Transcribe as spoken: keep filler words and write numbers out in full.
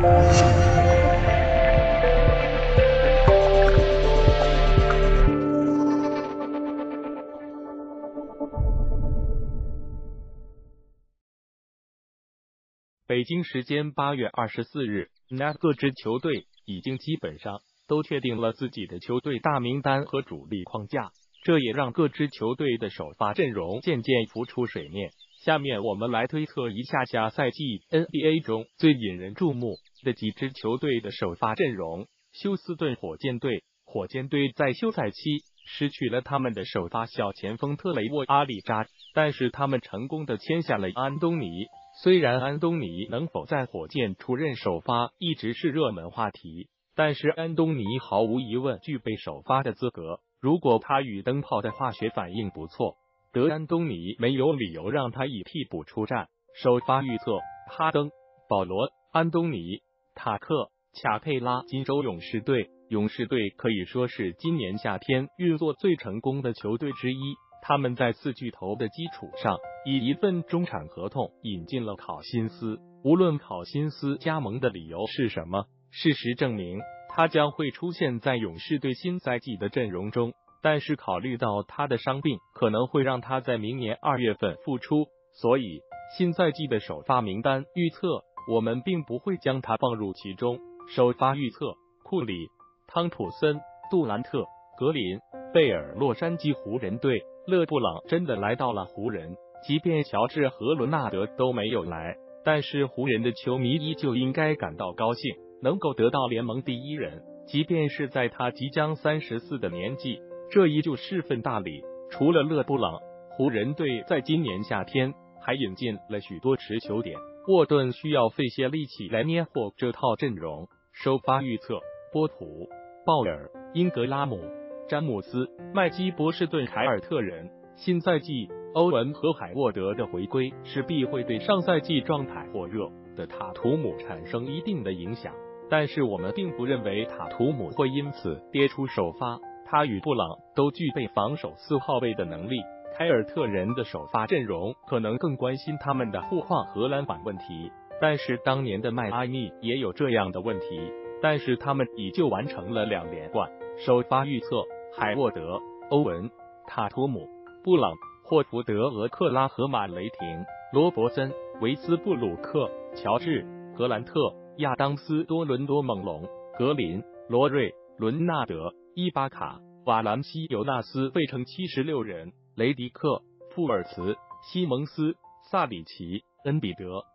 北京时间八月二十四日，那各支球队已经基本上都确定了自己的球队大名单和主力框架，这也让各支球队的首发阵容渐渐浮出水面。下面我们来推测一下下赛季 N B A 中最引人注目的几支球队的首发阵容。休斯顿火箭队，火箭队在休赛期失去了他们的首发小前锋特雷沃·阿里扎，但是他们成功的签下了安东尼。虽然安东尼能否在火箭出任首发一直是热门话题，但是安东尼毫无疑问具备首发的资格。如果他与灯泡的化学反应不错，德安东尼没有理由让他以替补出战。首发预测：哈登、保罗、安东尼、塔克、卡佩拉。金州勇士队，勇士队可以说是今年夏天运作最成功的球队之一。他们在四巨头的基础上，以一份中产合同引进了考辛斯。无论考辛斯加盟的理由是什么，事实证明他将会出现在勇士队新赛季的阵容中。但是考虑到他的伤病可能会让他在明年二月份复出，所以新赛季的首发名单预测我们并不会将他放入其中。首发预测：库里、汤普森、杜兰特、格林、贝尔。洛杉矶湖人队，勒布朗真的来到了湖人，即便乔治和伦纳德都没有来，但是湖人的球迷依旧应该感到高兴，能够得到联盟第一人，即便是在他即将三十四的年纪，这依旧是份大礼。除了勒布朗，湖人队在今年夏天还引进了许多持球点，沃顿需要费些力气来捏和这套阵容。首发预测：波普、鲍尔、英格拉姆、詹姆斯、麦基、波士顿凯尔特人。新赛季欧文和海沃德的回归势必会对上赛季状态火热的塔图姆产生一定的影响，但是我们并不认为塔图姆会因此跌出首发。他与布朗都具备防守四号位的能力。凯尔特人的首发阵容可能更关心他们的护框和篮板问题，但是当年的迈阿密也有这样的问题，但是他们依旧完成了两连冠。首发预测：海沃德、欧文、塔图姆、布朗、霍福德、俄克拉荷马、雷霆、罗伯森、维斯布鲁克、乔治、格兰特、亚当斯、多伦多猛龙、格林、罗瑞、伦纳德、伊巴卡、瓦兰西尤纳斯。费城七十六人，雷迪克、富尔茨、西蒙斯、萨里奇、恩比德、